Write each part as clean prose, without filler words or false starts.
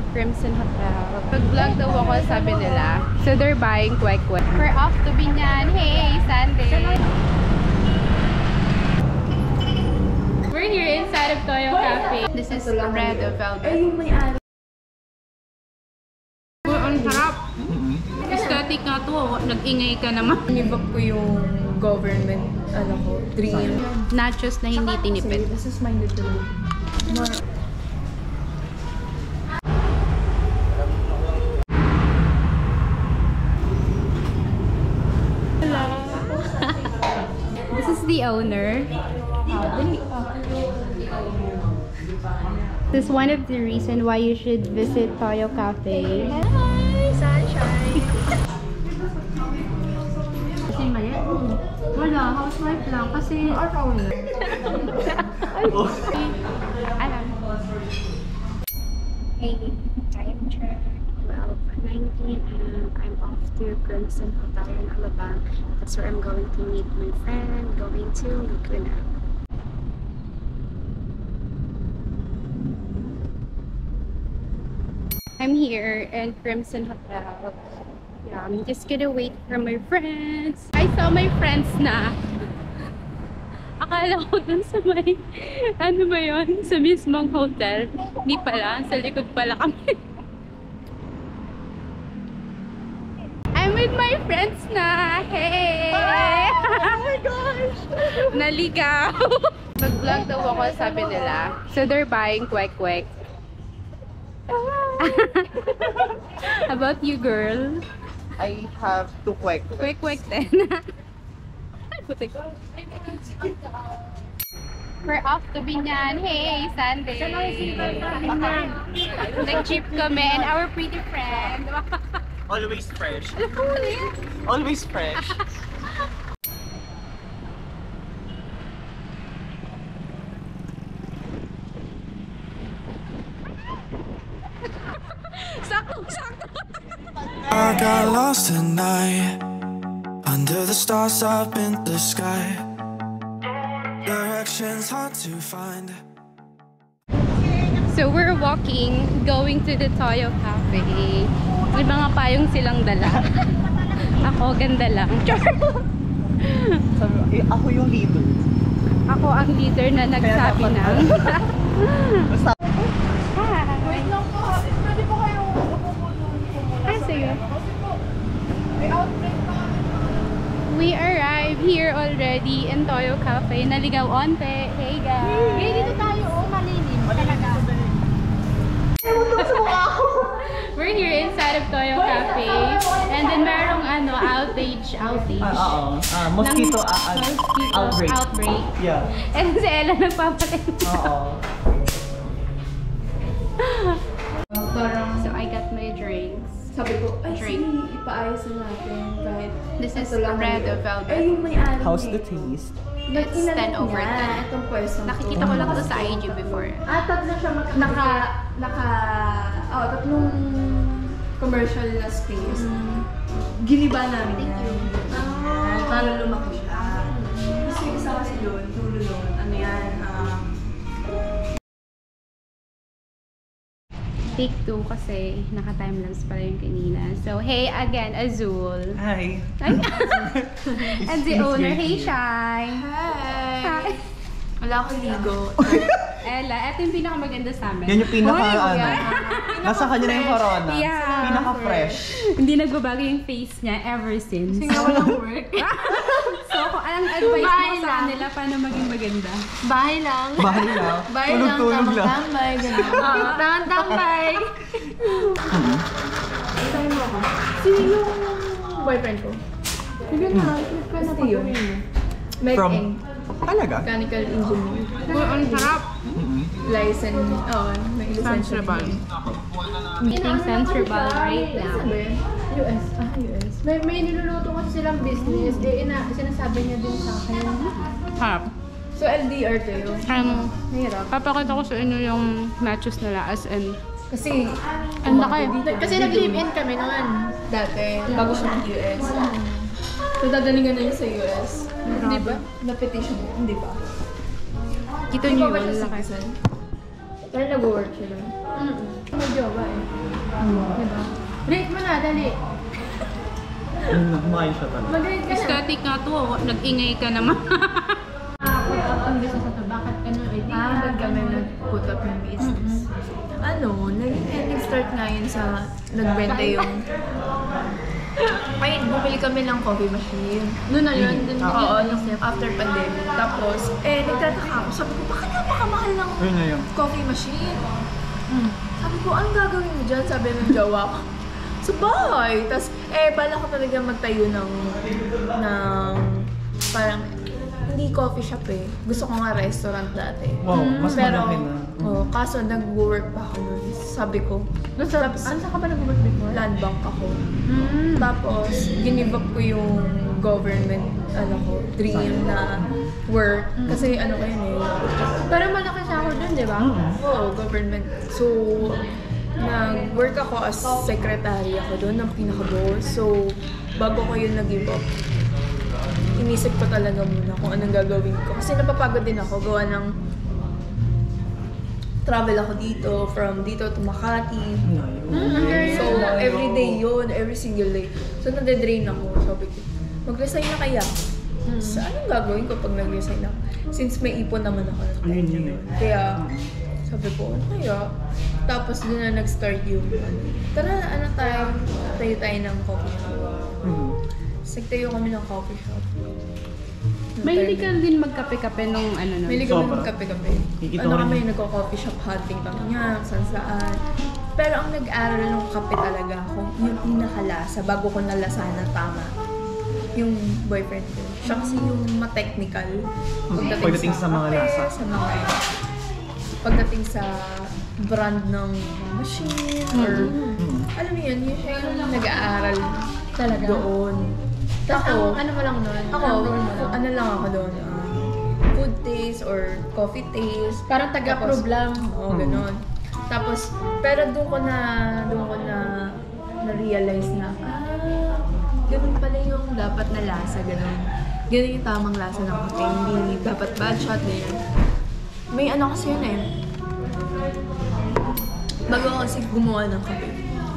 Crimson Hotel. Pag-vlog daw ako, sabi nila. So they're buying kwek-kwek. We're off to Binyan. Hey, Sunday! We're here inside of Toyo Cafe. This is red velvet. Ay, yung may-ari. Ang sarap! Aesthetic nga to. Nag-ingay ka naman. Nibag ko yung government, dream. Nachos na hindi tinipid. This is my little... This is the owner. This is one of the reasons why you should visit Toyo Cafe. Hi, sunshine! Kasi mali. Wala, housewife lang. Kasi... Alam. Hey, time check. 12:19 and I'm off to Crimson Hotel in Alabang. That's where I'm going to meet my friend, going to Laguna. I'm here in Crimson Hotel. Yeah, I'm just gonna wait for my friends. I saw my friends na. Akala ko dun sa may, ano ba yun? Sa mismong hotel. Hindi pala, sa likod pala kami. I'm with my friends na. Hey! Oh my gosh! Naligaw! Mag-vlog daw ako, sabi nila. So they're buying kwek-kwek. How about you, girl? I have 2 kwek. Kwek-kwek din. We're off to Binyan. Hey, Sunday! Nag-jeep kami and our pretty friend. Always fresh. Always fresh. I got lost tonight under the stars up in the sky. Directions hard to find. So we're walking, going to the Toyo Cafe. May mga payong silang dala. Ako, ganda lang. Sabi, ako yung leader. Ako ang leader na nagsabi ng. Wait lang po, pwede po kayong umupo doon. Ah, sige. May outbreak pa kami. We arrived here already in Toyo Cafe. Naligaw onte. Hey guys! Hey, dito tayo, malilim. Talaga. We're here inside of Toyo Cafe. And then merong outage. Mosquito Mosquito outbreak. Yeah. And si Ella nagpapatay. So I got my drinks. Sabi ko, ay Drink. sige, ipaayos na natin kahit... This is ito lang red yun. velvet. Ay, yung may-ari. How's the taste? It's 10 over 10. Itong pwesto. Nakikita ko lang ito sa IG before. Tatlo siya tatlong commercial na space. Giniba namin yan. Para lumaki siya. Kasi isa kasi doon, dulo doon. Ano yan? Take 2 kasi naka-timelapse pala yung kanina. So, hey again, Azul. Hi. Ay. And the owner, hey, Shai. Hi! Wala akong ligo. Ella, eto yung pinakamaganda sa amin. Yan yung pinaka, Hoy, nasa kanya na yung corona. Yeah. Pinaka-fresh. Hindi nagbabago yung face niya ever since. Kasi nga walang work. So, kung anong advice Bahay mo sa lang. kanila, paano maging maganda? Bahay lang. Bahay lang. Bahay lang, Tulog-tulog lang. tambay, gano'n. Tambay. Isahin mo ako. Sino yung boyfriend ko? Sige na, friend ako yun. Meg From- Eng. Talaga? Mechanical engineer. Ang sarap. License, may license. Meeting Sensorbal right now. Saan ba yun? US. US. May niluluto kasi silang business. Sinasabi niya din sa akin. Harap. So, LDR kayo. Mahirap. Papakita ko sa inyo yung nachos nila as in. Kasi, Ang laki. Kasi nag-live-in kami noon. Dati, bago siya ng US. So, dadalingan na yun sa US. Hindi ba? Na-petition yun, hindi ba? Kita Hindi nyo ba ba yun, siya laki. citizen? Pero nag-work sila. May jowa eh. Diba? Rate mo na, dali. Kumain siya talaga. Mag-rate ka na. Static nga to, nag-ingay ka naman. Put up ang business na to. Bakit ganun eh? Ba't kami nag-put up yung business? Nag-start nga yun sa nagbenta yung... Ay, bumili kami ng coffee machine. Noon na yun? Oo, after pandemic. Tapos, nagtataka ako. Sabi ko, bakit napakamahal ng Yun na yun. coffee machine? Sabi ko, anong gagawin mo dyan? Sabi ng jowa ko. Sa bahay. Tapos, bala ko talaga magtayo ng parang, hindi coffee shop eh. Gusto ko nga restaurant dati. Wow, mas malaki na. Kaso nag-work pa ako nun. Sabi ko, saan ka ba nag-work before? Land bank ako. Tapos, ginive up ko yung government, dream na work. Kasi ko yun eh. Pero malaki siya ako dun, di ba? Oo, government. So, nag-work ako as secretary ako doon ng pinaka-boss. So, bago ko yun nag-give up, inisip ko talaga muna kung anong gagawin ko. Kasi napapagod din ako, gawa ng travel ako dito, from dito to Makati. So, every day yun, every single day. So, nade-drain ako. Sabi ko, mag-resign na kaya? So, anong gagawin ko pag nag-resign ako? Since may ipon naman ako. Kaya, sabi ko, ano kaya? Tapos doon na nag-start yung tara, tayo ng coffee shop. Nagtayo kami ng coffee shop. Mahilig ka din magkape-kape nung nun? Mahilig kami magkape-kape. Kami, nagko-coffee shop hunting kami niya, saan. Pero ang nag-aral ng kape talaga ako, yung pinakalasa, bago ko nalasahan na tama. Yung boyfriend ko. Siya kasi yung ma-technical. Pagdating sa mga lasa. Pagdating sa brand ng machine or alam mo yun siya yung nag-aaral talaga doon. Ako, ano mo lang doon? Ano lang ako doon? Food taste or coffee taste. Parang taga-prove lang. Oo, ganun. Tapos, pero doon ko na na-realize na, ganun pala yung dapat na lasa, ganun. Ganun yung tamang lasa ng kape. Hindi dapat bad shot na yun. May kasi yun eh. Bago kasi gumawa ng kape.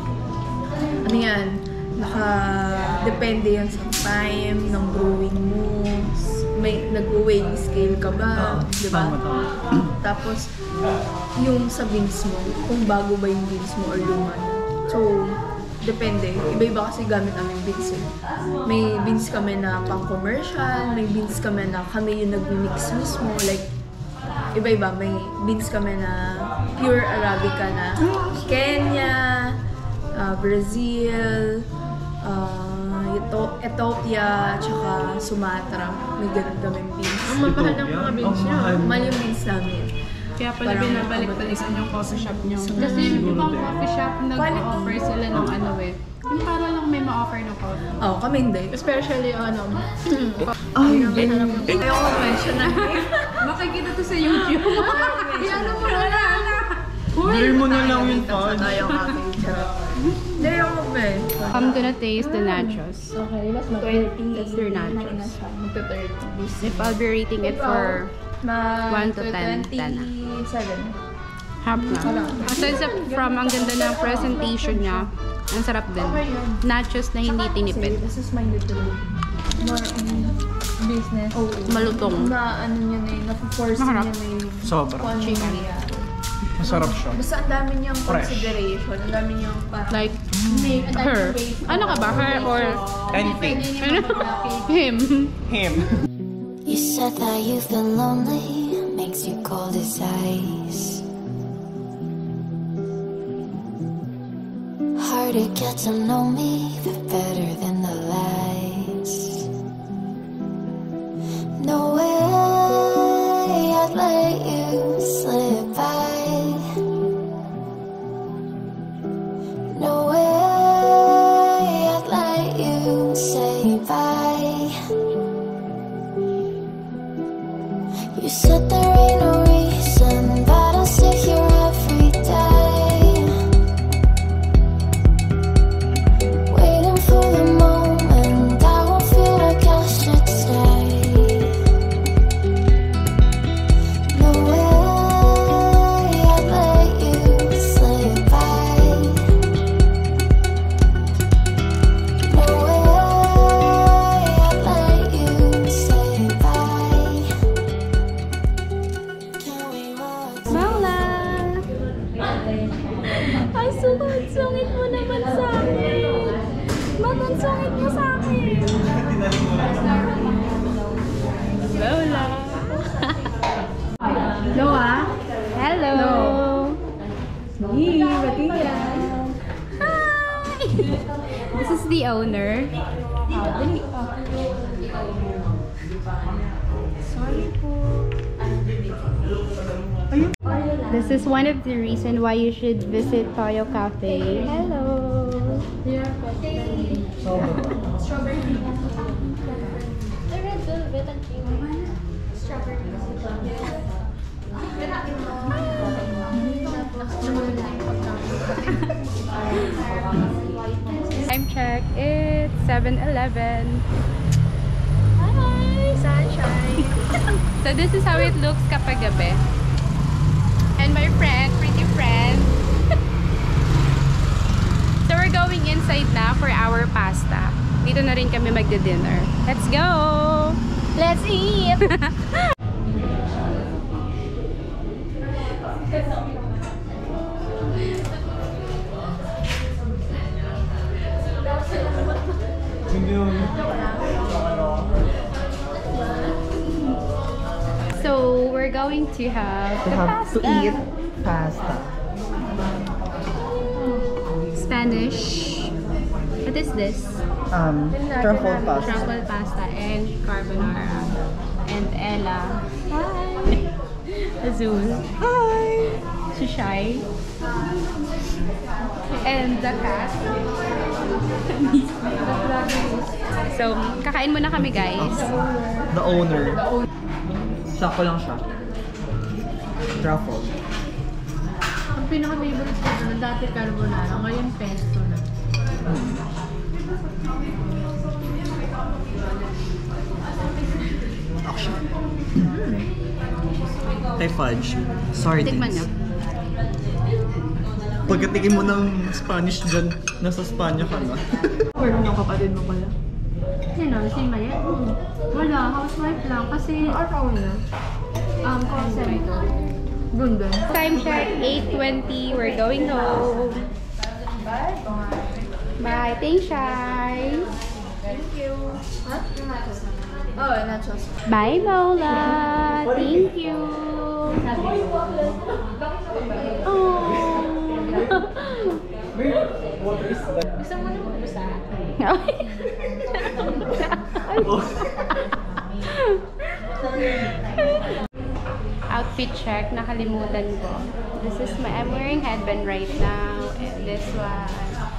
Depende yan sa time ng brewing mo. May nag-weighing scale ka ba? Diba? Tapos, yung sa beans mo, kung bago ba yung beans mo or luma na. So, depende. Iba-iba kasi gamit aming beans eh. May beans kami na pang-commercial, may beans kami na kami yung nag-mix mismo. Like, iba-iba. May beans kami na pure Arabica na Kenya, Brazil, Ethiopia, tsaka Sumatra. May ganun kaming beans. Ang mahal ng mga beans niya. Mahal yung beans namin. Kaya pala binabalik-balikan yung coffee shop niyo. Kasi yung ibang coffee shop nag-offer sila ng yung para lang may ma-offer ng coffee. Kami hindi. Especially Ayoko mention na. Makikita to sa YouTube. Ano mo na. Blur mo na lang yung Tayo I'm gonna taste the nachos. Okay, let's mag-20. That's their nachos. Magta-30. If I'll be rating it for 1 to 10, 10 na. 27. Half na. Aside from ang ganda ng presentation niya, ang sarap din. Nachos na hindi tinipid. This is my little more business. Malutong. Na niya na na-force niya na yung Sobra. Masarap siya. Basta ang dami niyang consideration. Ang dami niyang parang... Like, her. Ano ka ba? Her or... Anything. Him. Him. You said that you've been lonely, makes you cold as ice. Hard to get to know me, but better than the lies. No way I'd let you slip by. No way I'd let you say bye. You said there ain't no reason, but I'll sit here every day, waiting for the moment. Ang sungit mo naman sa akin. Ba't ang sungit mo sa akin? Lola. Loa? Hello. Hey, Batia. Hi. This is the owner. Sorry po. This is one of the reasons why you should visit Toyo Cafe. Hello. Strawberry. The red velvet and cream. Strawberry. Time check. It's 7:11. Hi, sunshine. So this is how it looks kapag gabi. And my friend, pretty friend. So we're going inside na for our pasta. Dito na rin kami magdi-dinner. Let's go! Let's eat. So we're going to have the pasta. to eat pasta. Spanish. What is this? Truffle pasta. Truffle pasta and carbonara. And Ella. Hi! Azul. Hi! Shushai. And the cat. So, kakain muna kami guys. The owner. Sakto lang siya. Truffle. Ang pinaka-favorite ko na dati carbonara, ngayon pesto na. Action. Tay fudge. Sorry, Tikman nyo. Pagkatikin mo ng Spanish dyan, nasa Spanya ka na. Meron yung kapatid mo pala. Sino? Si Maya? Wala, housewife lang. Kasi, Araw na. call center. Ganda. Time check, 8:20. We're going home. Bye. Thanks, Shai. Thank you. What? Oh, nachos. Bye, Lola. Thank you. Oh. Gusto mo na mag-usa? Outfit check, nakalimutan ko. I'm wearing headband right now, and this one.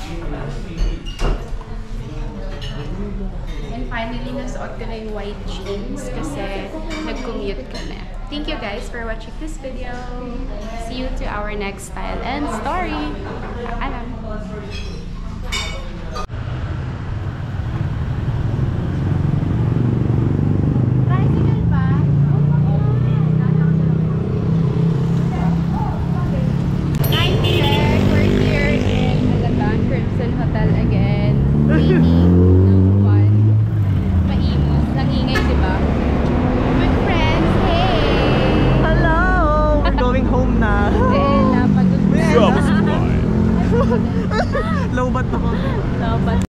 And finally, nasuot ko na yung white jeans kasi nag-commute ka na. Thank you guys for watching this video. See you to our next style and story. Alam. Tricycle pa? Time check. We're here in Alabang Crimson Hotel again. Waiting ng one. Maimos. Nangingay, diba? With friends. Hey! Hello! We're going home na. Eh, napagod na. Low bat ako. Dapat